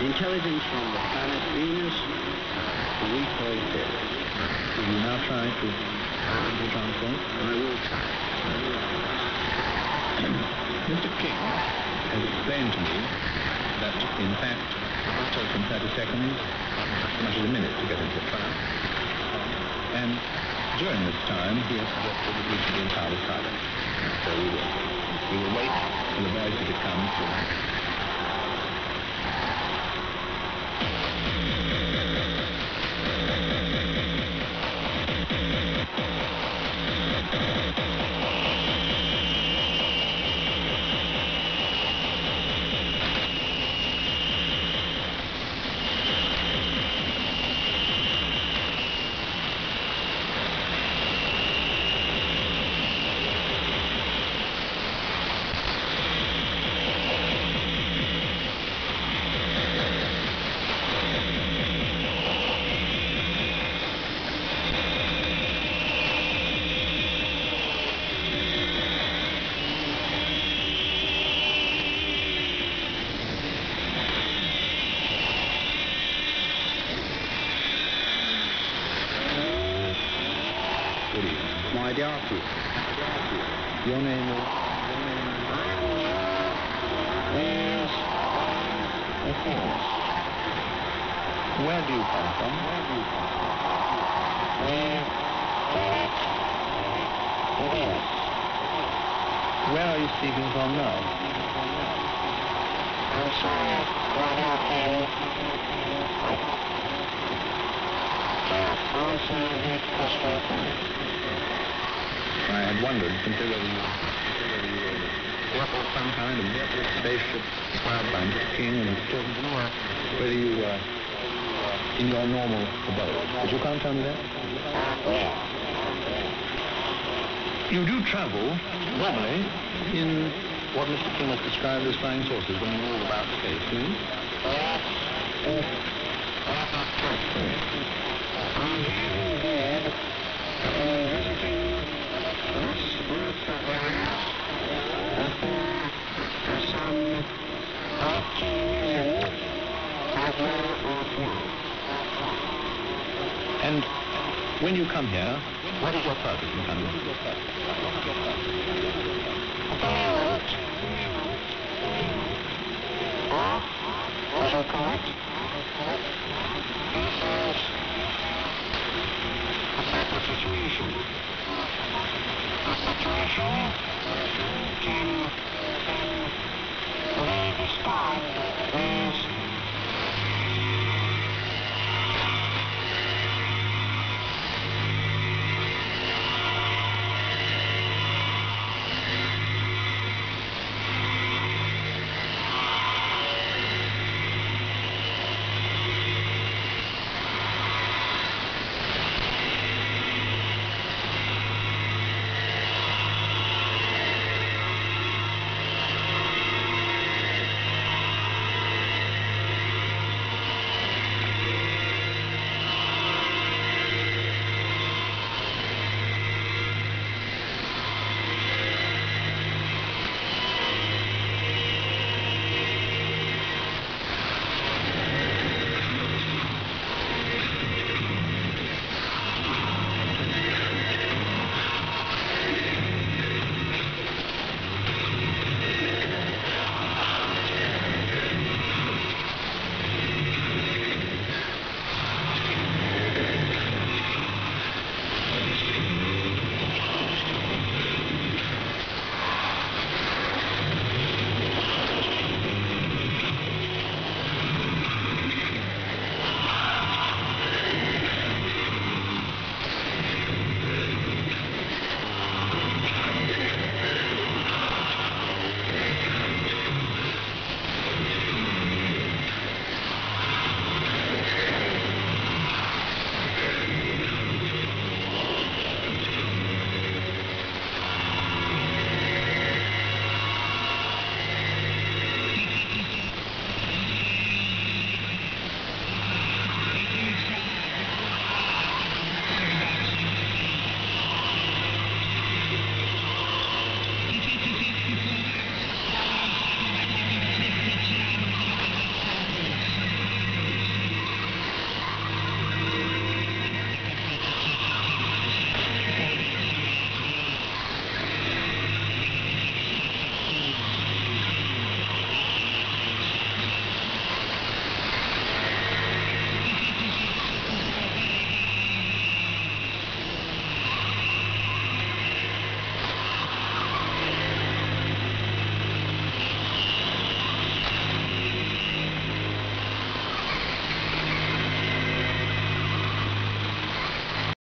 intelligence from the planet Venus, we call Earth. Will you now try to translate? I will try. Mr. King has explained to me that, in fact, it takes him 30 seconds, as much as a minute to get into a trance. And during this time, he has suggested that we should be entirely silent. So we will. We will wait for the voice as it comes to us. My dear Arthur, Your name is? Yes. Of course. Where do you come from? Where are you speaking from now? I had wondered, considering you were some kind of spaceship powered by Mr. King and was talking to me, whether you were in your normal abode. But you can't tell me that? You do travel, normally, in what Mr. King has described as flying saucers when you move about space, do you? And when you come here, what is your purpose in coming?